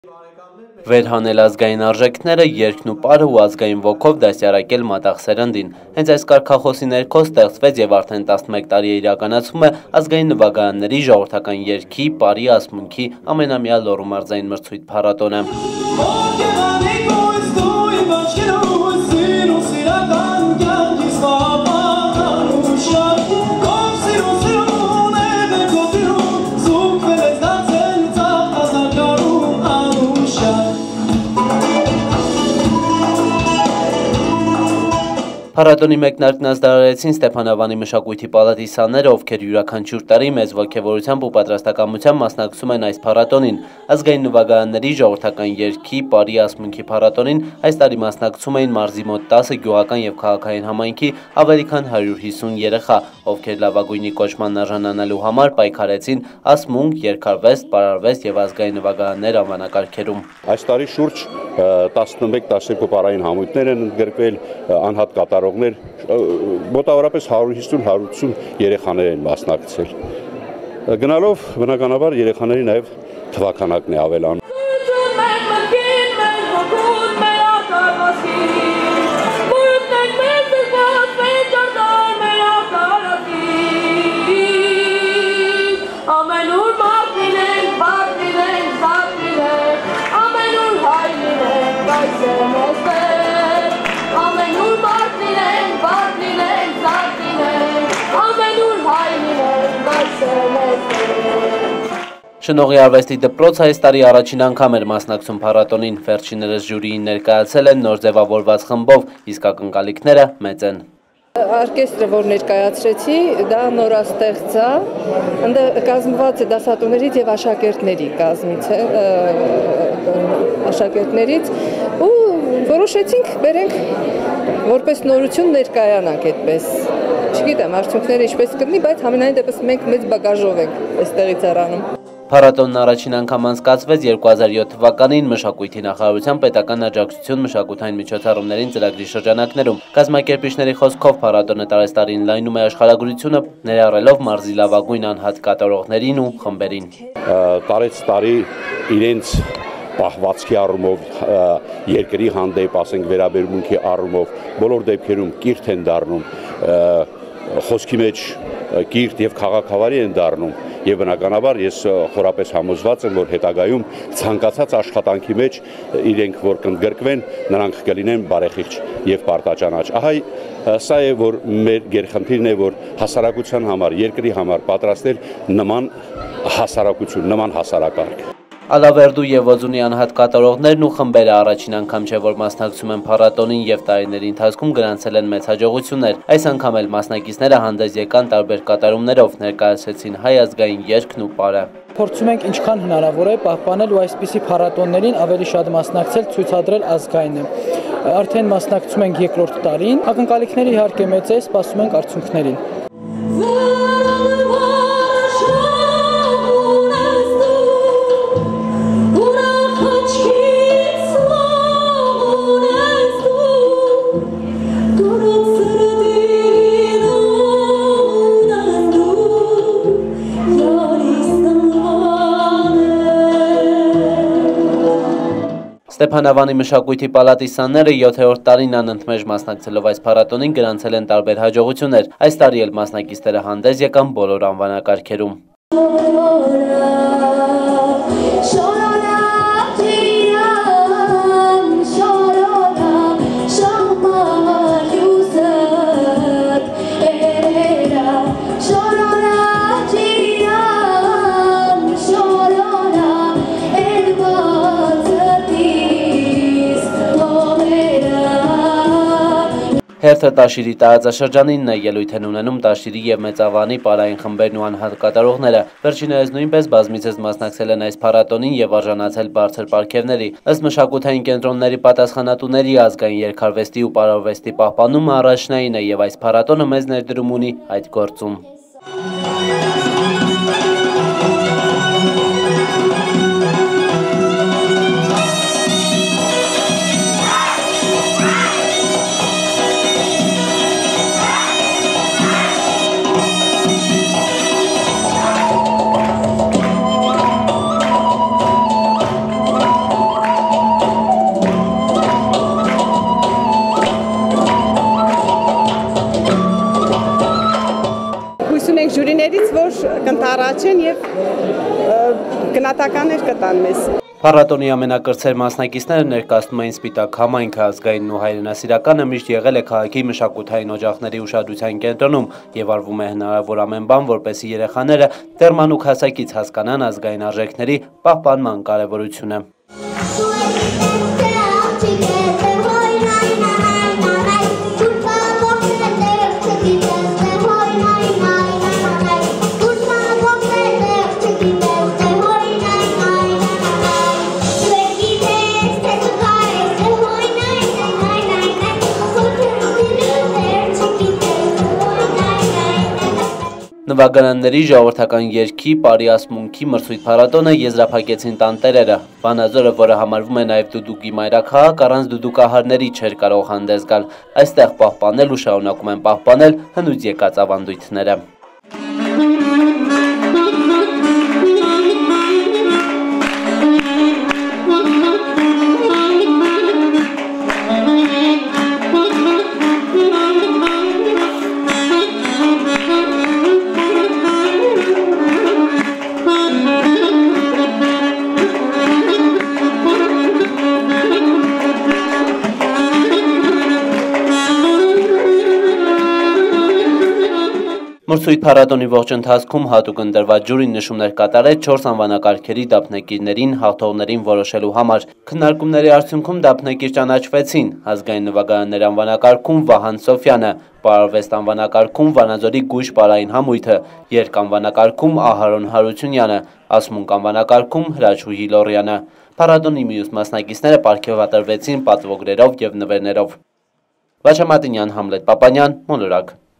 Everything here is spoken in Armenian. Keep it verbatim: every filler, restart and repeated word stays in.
Վերհանել ազգային արժեքները, երգն ու պարը ու ազգային ոգով դասյարակել մատաղ սերնդին։ Հենց այս կարգախոսի ներքո ստեղծվեց եւ արդեն տասնմեկ տարի է իրականացվում է ազգային նվագարանների, ժողովրդական երգի, պարի, ասմունքի ամենամյա Լոռու մարզային մրցույթ փառատոնը։ Փառատոնի մեկնարկն ազդարարեցին Ստեփանավանի մշակույթի պալատի սաները, ովքեր յուրաքանչյուր տարի մեծ ոգևորությամբ ու պատրաստակամությամբ մասնակցում են այս փառատոնին։ Ազգային նվագարանների, ժողովրդական երգի, պարի, ասմունքի փառատոնին այս տարի մասնակցում էին մարզի մոտ տասը գյուղական եւ քաղաքային համայնքի ավելի քան հարյուր հիսուն երեխա, ովքեր լավագույնի կոչման արժանանալու համար պայքարեցին ասմունք, երգարվեստ, պարարվեստ եւ ազգային նվագարաններ անվանակարգերում։ Այս տարի շուրջ տասնմեկ տասներկու պարային համույթներ են ընդգրկվել, անհատ կատարողներ, մոտավորապես հարյուր հիսուն հարյուր ութսուն երեխաներ են մասնակցել։ Գնալով բնականաբար երեխաների նաև թվաքանակն է ավելանում։ Շնողի արվեստի դպրոցը այս տարի առաջին անգամ էր մասնակցում փառատոնին, վերջիններս ժյուրիին ներկայացել են նոր ձևավորված խմբով, իսկ ակնկալիքները մեծ են։ Օրկեստրը, որ ներկայացրեցի, դա նորաստեղծ է, այնտեղ կազմված է դասատուներից եւ աշակերտների կազմից է, աշակերտներից ու որոշեցինք բերենք որպես նորություն ներկայանանք այդպես։ Չգիտեմ, արդյունքները ինչպես կլինի, բայց համենայն դեպս մենք մեծ բագաժով ենք այստեղից առանում։ Փառատոնն առաջին անգամ անցկացվեց երկու հազար յոթ թվականին մշակույթի նախարարության պետական աջակցություն մշակութային միջոցառումներին ծրագրի շրջանակներում։ Կազմակերպիչների խոսքով փառատոնը տարեստարին լայնում է աշխարհագրությունը, ներառելով մարզի լավագույն անհատ կատարողներին ու խմբերին։ Տարեց տարի իրենց պահվածքի առումով, երկրի հանդեպ, ասենք վերաբերմունքի առումով, բոլոր դեպքերում կիրթ են դառնում, խոսքի մեջ կիրթ եւ քաղաքավարի են դառնում եւ բնականաբար ես խորապես համոզված եմ, որ հետագայում ցանկացած աշխատանքի մեջ իրենք որ կընդգրկվեն, նրանք կլինեն բարեխիղճ եւ պարտաճանաչ։ Ահա սա է, որ մեր գերխնդիրն է, որ հասարակության համար, երկրի համար պատրաստել նման հասարակություն, նման հասարակարգ։ Ալավերդու եւ Ոզունի անհատ կատարողներն ու խմբերը առաջին անգամ չէ, որ մասնակցում են փառատոնին եւ տարիների ընթացքում գրանցել են մեծ հաջողություններ։ Այս անգամ էլ մասնակիցները հանդես եկան տարբեր կատարումներով, ներկայացրեցին հայ ազգային երգն ու պարը։ Փորձում ենք ինչքան հնարավոր է պահպանել ու այսպիսի փառատոններին ավելի շատ մասնակցել, ցույցադրել ազգայինը։ Արդեն մասնակցում ենք երկրորդ տարին, ակնկալիքները իհարկե մեծ է, սպասում ենք արդյունքներին։ Ստեփանավանի մշակույթի պալատի սաները յոթերորդ տարին անընդմեջ մասնակցելով այս փառատոնին գրանցել են տարբեր հաջողություններ։ Այս տարի էլ մասնակիցները հանդես եկան բոլոր անվանակարգերում։ Հերթը Տաշիրի տարածաշրջանինն է, ելույթ են ունենում Տաշիրի եւ Մեծավանի պարային խմբերն ու անհատ կատարողները։ Վերջիններս նույնպես բազմիցս մասնակցել են այս փառատոնին եւ արժանացել բարձր պարգևների։ Ըստ մշակութային կենտրոնների պատասխանատուների ազգային երգարվեստի ու պարարվեստի պահպանումը առաջնային է եւ այս փառատոնը մեծ ներդրում ունի այդ գործում։ կհաջեն եւ գնահատականներ կտան մեզ։ Փառատոնի ամենակրտսեր մասնակիցները ներկայացնում էին Սպիտակ համայնքը, ազգայինն ու հայրենասիրականը միշտ եղել է քաղաքի մշակութային օջախների ուշադրության կենտրոնում եւ արվում է հնարավոր ամեն բան, որպեսզի երեխաները դեռ մանուկ հասակից հասկանան ազգային արժեքների պահպանման կարեւորությունը։ Նվագարանների, ժողովրդական երգի, պարիասմունքի մրցույթ փառատոնը եզրափակեցին տանտերերը։ Վանաձորը, որը համարվում է նաև դուդուկի մայրաքաղաք, առանց դուդուկահարների չէր կարող հանդես գալ։ Այստեղ պահպանել ու շարունակում են պահպանել հնուց եկած ավանդույթները։ Մրցույթ փառատոնի ողջ ընթացքում հատուկ ընտրված ջուրին նշումներ կատարեց չորս անվանակարգերի դափնեկիրներին հաղթողներին որոշելու համար։ Քննարկումների արդյունքում դափնեկիր ճանաչվեցին ազգային նվագարաններ անվանակարգում Վահան Սոֆյանը, պարարվեստ անվանակարգում Վանաձորի գույշ պարային համույթը, երգ անվանակարգում Ահարոն Հարությունյանը, ասմունք անվանակարգում Հրաչուհի Լոռյանը։ Փառատոնի մյուս մասնակիցները պարգևատրվեցին պատվոգրերով եւ նվերներով։ Վաչամատինյան, Համլետ Պապանյան, Մոլորակ։